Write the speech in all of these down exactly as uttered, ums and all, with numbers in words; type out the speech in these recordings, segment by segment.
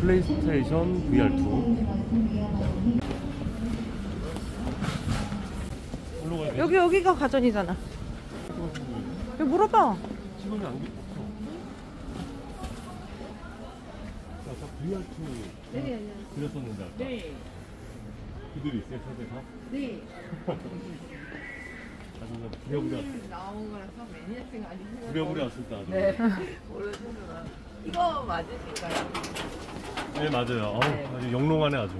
플레이스테이션 브이알 투. 여기 여기가 가전이잖아. 여기 물어봐. 직원이 안 계셔. 아까 브이알 투 네, 그렸었는데 아까. 네. 그들이 있어요, 세대가? 네. 아주 그냥 부랴부랴 나온 거라서 매니아층 아니고. 부랴부랴 왔을 때 아주. 네. 모르시구나. 이거 맞으실까요? 네, 맞아요. 어우, 네. 아주 영롱하네 아주.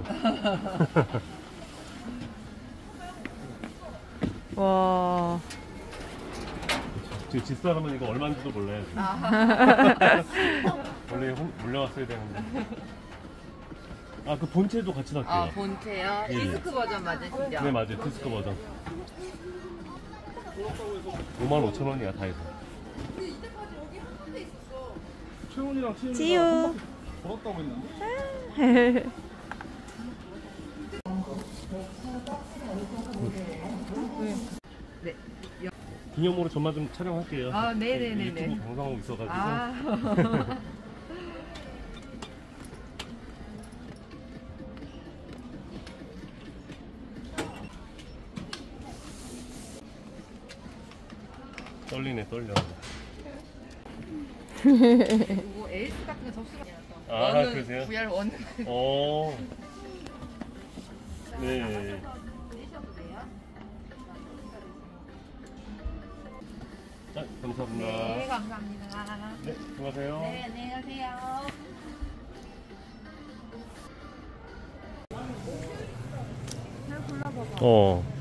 와. 저 집사람은 이거 얼마인지도 몰라요. 아. 원래 홈, 몰려왔어야 되는데. 아, 그 본체도 같이 놨게요. 아, 본체요? 예, 예. 디스크 버전 맞으시죠? 네, 맞아요. 디스크 버전. 오만 오천 원이야, 다 해서. 최훈이랑 치윤이랑 지유. 한 바퀴 걸었다고 했는데? 네. 기념으로 전만 좀 촬영할게요. 아, 네네네네. 유튜브 방송하고 있어가지고. 아. 떨리네, 떨려. 뭐 에이스 같은 거 접수가 아, 원은 그러세요? 브이알 원. 어. 네. 내셔도 돼요? 자, 감사합니다. 네, 감사합니다. 네, 수고하세요. 네, 안녕히 가세요. 잘 골라봐봐. 어.